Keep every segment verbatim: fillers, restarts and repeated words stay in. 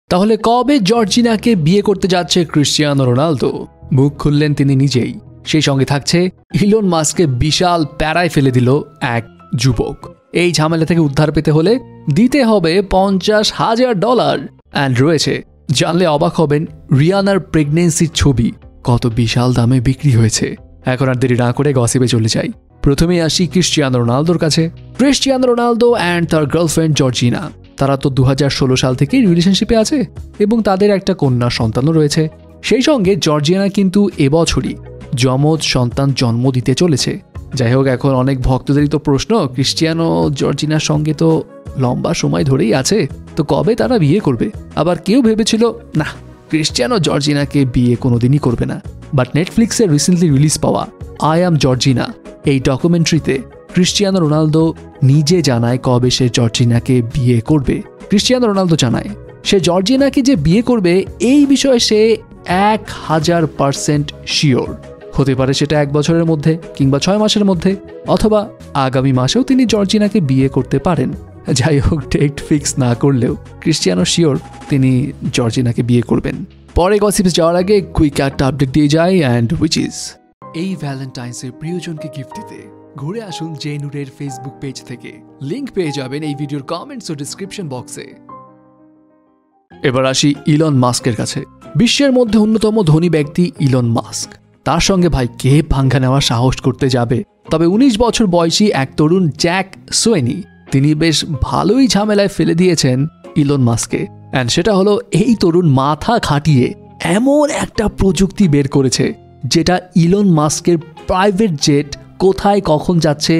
তাহলে কবে জর্জিনাকে বিয়ে করতে যাচ্ছে ক্রিস্টিয়ানো রোনালদো? মুখ খুললেন তিনি নিজেই। সেই সঙ্গে থাকছে ইলন মাস্ককে বিশাল প্যারায় ফেলে দিল এক যুবক। এই ঝামেলা থেকে উদ্ধার পেতে হলে দিতে হবে পঞ্চাশ হাজার ডলার। অ্যান্ড রয়েছে, জানলে অবাক হবেন, রিয়ানার প্রেগনেন্সির ছবি কত বিশাল দামে বিক্রি হয়েছে। এখন আর দেরি না করে গসিপে চলে যাই। প্রথমে আসি ক্রিস্টিয়ানো রোনালদোর কাছে। ক্রিস্টিয়ানো রোনালদো অ্যান্ড তার গার্লফ্রেন্ড জর্জিনা, তারা তো দু হাজার ষোলো সাল থেকেই রিলেশনশিপে আছে এবং তাদের একটা কন্যা সন্তানও রয়েছে। সেই সঙ্গে জর্জিনা কিন্তু এবছরই যমজ সন্তান জন্ম দিতে চলেছে। যাই হোক, এখন অনেক ভক্তদেরই তো প্রশ্ন, ক্রিস্টিয়ানো জর্জিনার সঙ্গে তো লম্বা সময় ধরেই আছে, তো কবে তারা বিয়ে করবে? আবার কেউ ভেবেছিল না, ক্রিস্টিয়ানো জর্জিনাকে বিয়ে কোনোদিনই করবে না। বাট নেটফ্লিক্সে রিসেন্টলি রিলিজ পাওয়া আই অ্যাম জর্জিনা এই ডকুমেন্টারিতে ক্রিস্টিয়ানো রোনালদো নিজে জানায় কবে সে জর্জিনাকে বিয়ে করবে। ক্রিস্টিয়ানো রোনালদো জানায় সে জর্জিনাকে যে বিয়ে করবে এই বিষয়ে সে এক হাজার পার্সেন্ট শিওর। হতে পারে সেটা এক বছরের মধ্যে কিংবা ছয় মাসের মধ্যে, অথবা আগামী মাসেও তিনি জর্জিনাকে বিয়ে করতে পারেন। যাই হোক, ডেট ফিক্স না করলেও ক্রিস্টিয়ানো শিওর তিনি জর্জিনাকে বিয়ে করবেন। পরে গসিপে যাওয়ার আগে কুইক একটা আপডেট দিয়ে যায়, অ্যান্ড হুইচ ইজ এই ভ্যালেন্টাইন্সের প্রিয়জনকে গিফট দিতে ঘুরে আসুন জে নূরের ফেসবুক পেজ থেকে। লিংক পেয়ে যাবেন এই ভিডিওর কমেন্টস ও ডিসক্রিপশন বক্সে। এবার আসি ইলন মাস্কের কাছে। বিশ্বের মধ্যে অন্যতম ধনী ব্যক্তি ইলন মাস্ক, তার সঙ্গে ভাই কে পাঙ্গা নেওয়ার সাহস করতে যাবে? তবে উনিশ বছর বয়সী এক তরুণ জ্যাক সোয়েনি, তিনি বেশ ভালোই ঝামেলায় ফেলে দিয়েছেন ইলন মাস্ককে। অ্যান্ড সেটা হলো, এই তরুণ মাথা খাটিয়ে এমন একটা প্রযুক্তি বের করেছে যেটা ইলন মাস্কের প্রাইভেট জেট কোথায় কখন যাচ্ছে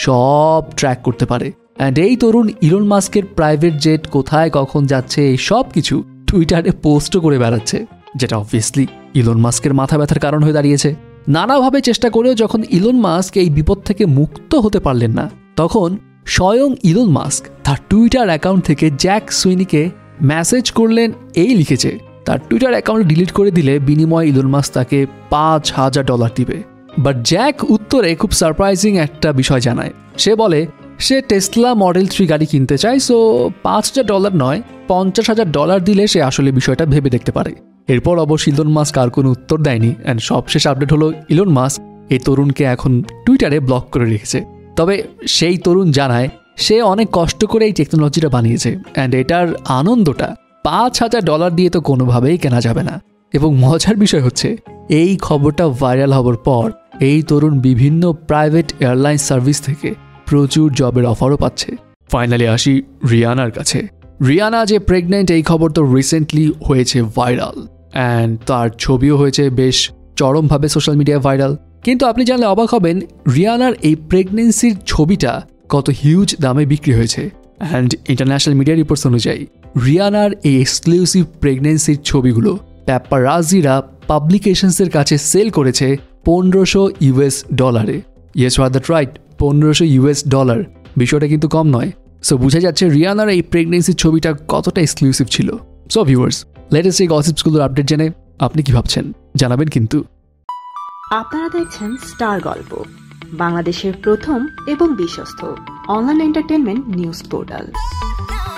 সব ট্র্যাক করতে পারে। অ্যান্ড এই তরুণ ইলন মাস্কের প্রাইভেট জেট কোথায় কখন যাচ্ছে এই সব কিছু টুইটারে পোস্টও করে বেড়াচ্ছে, যেটা অবভিয়াসলি ইলন মাস্কের মাথা ব্যথার কারণ হয়ে দাঁড়িয়েছে। নানাভাবে চেষ্টা করেও যখন ইলন মাস্ক এই বিপদ থেকে মুক্ত হতে পারলেন না, তখন স্বয়ং ইলন মাস্ক তার টুইটার অ্যাকাউন্ট থেকে জ্যাক সুইনিকে মেসেজ করলেন, এই লিখেছে তার টুইটার অ্যাকাউন্ট ডিলিট করে দিলে বিনিময়ে ইলন মাস্ক তাকে পাঁচ হাজার ডলার দিবে। বাট জ্যাক উত্তরে খুব সারপ্রাইজিং একটা বিষয় জানায়। সে বলে সে টেসলা মডেল থ্রি গাড়ি কিনতে চায়, সো পাঁচ হাজার ডলার নয় পঞ্চাশ হাজার ডলার দিলে সে আসলে বিষয়টা ভেবে দেখতে পারে। এরপর অবশ্য ইলন মাস্ক আর কোনো উত্তর দেয়নি। অ্যান্ড সবশেষ আপডেট হলো, ইলন মাস্ক এই তরুণকে এখন টুইটারে ব্লক করে রেখেছে। তবে সেই তরুণ জানায় সে অনেক কষ্ট করে এই টেকনোলজিটা বানিয়েছে, অ্যান্ড এটার আনন্দটা পাঁচ হাজার ডলার দিয়ে তো কোনোভাবেই কেনা যাবে না। এবং মজার বিষয় হচ্ছে, এই খবরটা ভাইরাল হওয়ার পর এই তরুণ বিভিন্ন প্রাইভেট এয়ারলাইন সার্ভিস থেকে প্রচুর জবের অফারও পাচ্ছে। ফাইনালি আসি রিয়ানার কাছে। রিয়ানা যে প্রেগনেন্ট এই খবর তো রিসেন্টলি হয়েছে ভাইরাল, অ্যান্ড তার ছবিও হয়েছে বেশ চরমভাবে সোশ্যাল মিডিয়ায় ভাইরাল। কিন্তু আপনি জানলে অবাক হবেন, রিয়ানার এই প্রেগনেন্সির ছবিটা কত হিউজ দামে বিক্রি হয়েছে। অ্যান্ড ইন্টারন্যাশনাল মিডিয়া রিপোর্টস অনুযায়ী রিয়ানার এই এক্সক্লুসিভ প্রেগনেন্সির ছবিগুলো প্যাপারাজিরা পাবলিকেশনসের কাছে সেল করেছে পনেরোশো ইউএস ডলারে। ইয়েস ওয়ার দ্যাট রাইট, পনেরোশো ইউএস ডলার। বিষয়টা কিন্তু কম নয়। সো বোঝা যাচ্ছে রিয়ানার এই প্রেগনেন্সির ছবিটা কতটা এক্সক্লুসিভ ছিল। সো ভিউয়ার্স, লেটেস্ট এই গসিপসগুলোর আপডেট জেনে আপনি কি ভাবছেন জানাবেন কিন্তু। আপনারা দেখছেন স্টার গল্প, বাংলাদেশের প্রথম এবং বিশ্বস্ত অনলাইন এন্টারটেইনমেন্ট নিউজ পোর্টাল।